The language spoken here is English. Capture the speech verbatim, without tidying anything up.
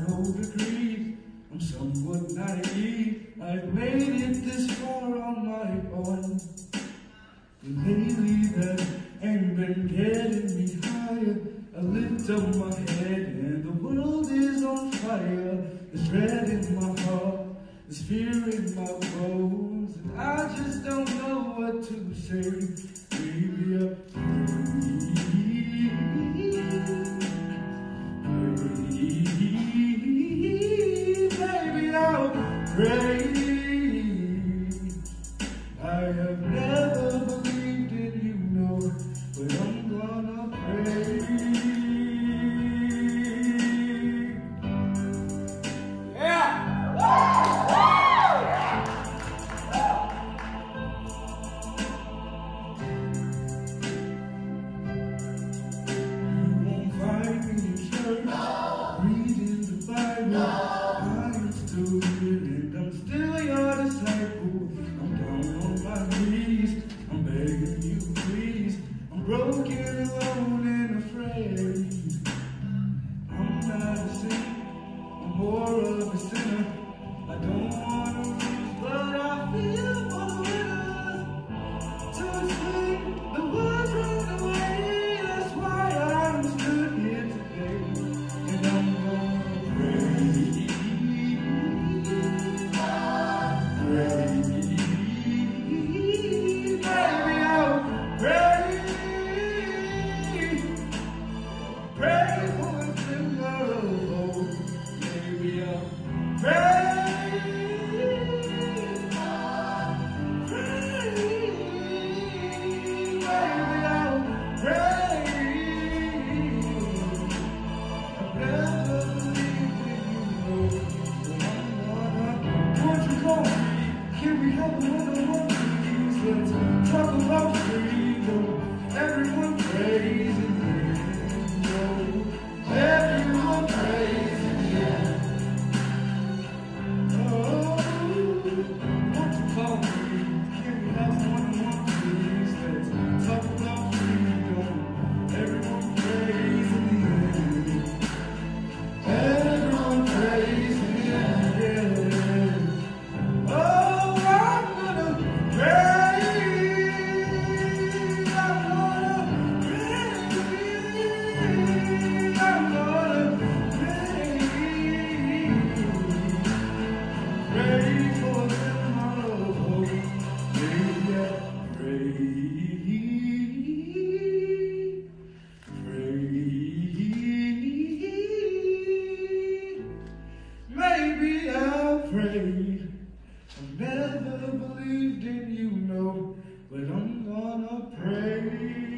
no degrees. I'm somewhat naive. I've made it this far on my own. And lately that ain't been getting me higher. I lift up my head and the world is on fire. There's dread in my heart, there's fear in my bones, and I just don't know what to say. Baby, I pray, pray, baby, I'll pray. I have never believed in you, no, but I'm gonna pray. Reading the Bible, I am still here and I'm still your disciple. I'm down on my knees, I'm begging you please. I'm broken, alone and afraid. I'm not a saint, I'm more of a sinner. I don't want to lose, but I feel for the winners. To explain the words right away, that's why I'm stood here today. And I'm gonna pray, pray, baby, I'll pray, pray for a finger of hope, baby, I'll pray, pray, baby, I'll pray. Can we have another one, please? Let's talk about freedom. Everyone praising Him. Everyone praising Him. Oh, want to call me? Can we have one more, please? Let's talk about freedom. Everyone praising Him. Everyone praising Him. Oh. Maybe I'll pray. I've never believed in you, no, but I'm gonna pray.